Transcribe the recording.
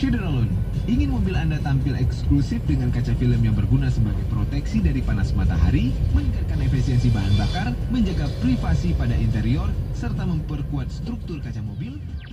Chevrolet ingin mobil Anda tampil eksklusif dengan kaca film yang berguna sebagai proteksi dari panas matahari, meningkatkan efisiensi bahan bakar, menjaga privasi pada interior, serta memperkuat struktur kaca mobil.